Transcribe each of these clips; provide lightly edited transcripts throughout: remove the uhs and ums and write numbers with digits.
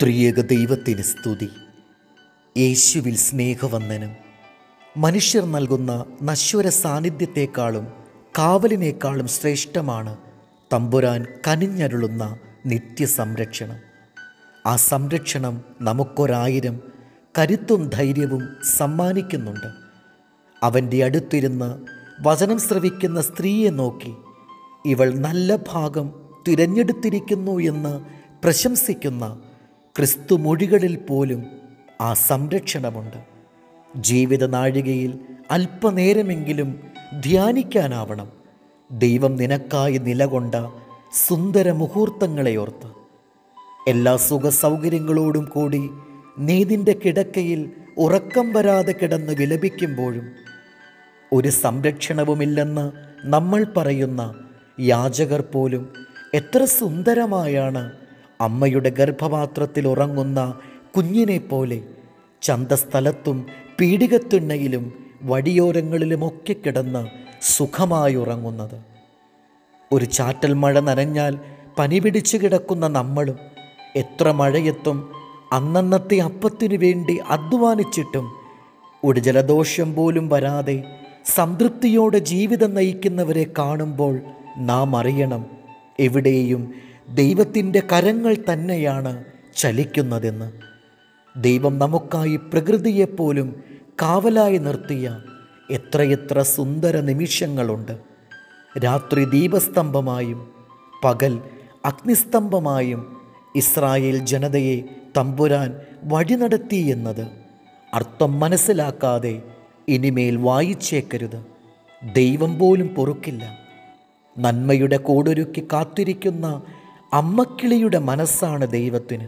ത്രിയേക ദൈവത്തിന് സ്തുതി. യേശുവിൽ സ്നേഹവന്ദനം. മനുഷ്യർ നൽകുന്ന നശ്വര സാന്നിധ്യത്തെക്കാളും കാവലിനേക്കാളും ശ്രേഷ്ഠമാണ് തമ്പുരാൻ കനിഞ്ഞരുളുന്ന നിത്യസംരക്ഷണം. ആ സംരക്ഷണം നമുക്കൊരായിരം കരുത്തും ധൈര്യവും സമ്മാനിക്കുന്നുണ്ട്. അവൻ്റെ അടുത്തിരുന്ന് വചനം ശ്രവിക്കുന്ന സ്ത്രീയെ നോക്കി ഇവൾ നല്ല ഭാഗം തിരഞ്ഞെടുത്തിരിക്കുന്നു എന്ന് പ്രശംസിക്കുന്ന ക്രിസ്തു മൊഴികളിൽ പോലും ആ സംരക്ഷണമുണ്ട്. ജീവിത നാഴികയിൽ അല്പനേരമെങ്കിലും ധ്യാനിക്കാനാവണം ദൈവം നിനക്കായി നിലകൊണ്ട സുന്ദര മുഹൂർത്തങ്ങളെയോർത്ത്. എല്ലാ സുഖ സൗകര്യങ്ങളോടും കൂടി നീ നിന്റെ കിടക്കയിൽ ഉറക്കം വരാതെ കിടന്ന് വിലപിക്കുമ്പോഴും ഒരു സംരക്ഷണവുമില്ലെന്ന് നമ്മൾ പറയുന്ന യാചകർ പോലും എത്ര സുന്ദരമായാണ് അമ്മയുടെ ഗർഭപാത്രത്തിൽ ഉറങ്ങുന്ന കുഞ്ഞിനെ പോലെ ചന്തസ്ഥലത്തും പീഡികത്തിണ്ണയിലും വടിയോരങ്ങളിലുമൊക്കെ കിടന്ന് സുഖമായി ഉറങ്ങുന്നത്. ഒരു ചാറ്റൽ മഴ നനഞ്ഞാൽ പനി പിടിച്ചു കിടക്കുന്ന നമ്മളും എത്ര മഴയെത്തും അന്നന്നത്തെ അപ്പത്തിനു വേണ്ടി അധ്വാനിച്ചിട്ടും ഒരു ജലദോഷം പോലും വരാതെ സംതൃപ്തിയോടെ ജീവിതം നയിക്കുന്നവരെ കാണുമ്പോൾ നാം അറിയണം, എവിടെയും ദൈവത്തിൻ്റെ കരങ്ങൾ തന്നെയാണ് ചലിക്കുന്നതെന്ന്. ദൈവം നമുക്കായി പ്രകൃതിയെപ്പോലും കാവലായി നിർത്തിയ എത്രയെത്ര സുന്ദര നിമിഷങ്ങളുണ്ട്. രാത്രി ദീപസ്തംഭമായും പകൽ അഗ്നിസ്തംഭമായും ഇസ്രായേൽ ജനതയെ തമ്പുരാൻ വഴി നടത്തി എന്നത് അർത്ഥം മനസ്സിലാക്കാതെ ഇനിമേൽ വായിച്ചേക്കരുത്. ദൈവം പോലും പൊറുക്കില്ല. നന്മയുടെ കൂടൊരുക്കി കാത്തിരിക്കുന്ന അമ്മക്കിളിയുടെ മനസ്സാണ് ദൈവത്തിന്.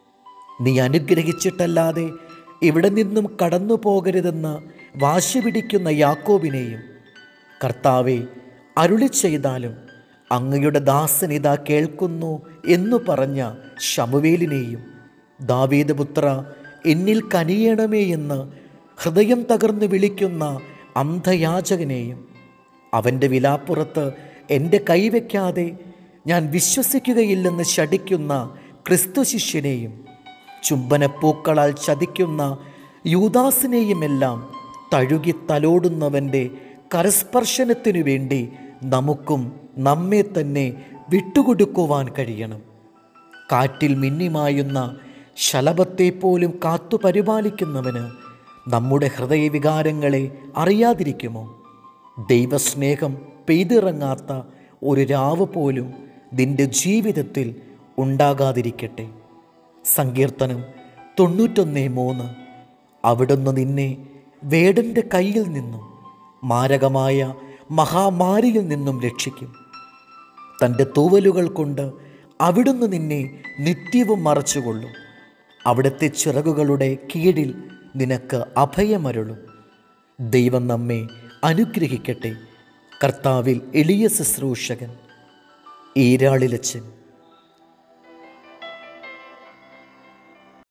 നീ അനുഗ്രഹിച്ചിട്ടല്ലാതെ ഇവിടെ നിന്നും കടന്നു പോകരുതെന്ന് വാശി പിടിക്കുന്ന യാക്കോബിനെയും, കർത്താവെ അരുളി ചെയ്താലും അങ്ങയുടെ ദാസൻ ഇതാ കേൾക്കുന്നു എന്നു പറഞ്ഞ ശമൂവേലിനെയും, ദാവീദ് പുത്ര എന്നിൽ കനിയണമേ എന്ന് ഹൃദയം തകർന്ന് വിളിക്കുന്ന അന്ധയാചകനെയും, അവൻ്റെ വിലാപ്പുറത്ത് എൻ്റെ കൈവയ്ക്കാതെ ഞാൻ വിശ്വസിക്കുകയില്ലെന്ന് ശഠിക്കുന്ന ക്രിസ്തു ശിഷ്യനെയും, ചുംബനപ്പൂക്കളാൽ ചതിക്കുന്ന യൂദാസിനെയുമെല്ലാം തഴുകി തലോടുന്നവൻ്റെ കരസ്പർശനത്തിനു വേണ്ടി നമുക്കും നമ്മെ തന്നെ വിട്ടുകൊടുക്കുവാൻ കഴിയണം. കാറ്റിൽ മിന്നിമായുന്ന ശലഭത്തെപ്പോലും കാത്തു പരിപാലിക്കുന്നവന് നമ്മുടെ ഹൃദയവികാരങ്ങളെ അറിയാതിരിക്കുമോ? ദൈവസ്നേഹം പെയ്തിറങ്ങാത്ത ഒരു രാവ് പോലും നിന്റെ ജീവിതത്തിൽ ഉണ്ടാകാതിരിക്കട്ടെ. സങ്കീർത്തനം 91:3. അവിടുന്ന് നിന്നെ വേടൻ്റെ കയ്യിൽ നിന്നും മാരകമായ മഹാമാരിയിൽ നിന്നും രക്ഷിക്കും. തൻ്റെ തൂവലുകൾ കൊണ്ട് അവിടുന്ന് നിന്നെ നിത്യവും മറച്ചുകൊള്ളും. അവിടുത്തെ ചിറകുകളുടെ കീഴിൽ നിനക്ക് അഭയമരുളും. ദൈവം നമ്മെ അനുഗ്രഹിക്കട്ടെ. കർത്താവിൽ എളിയ ശുശ്രൂഷകൻ ഈരാളിലച്ചൻ.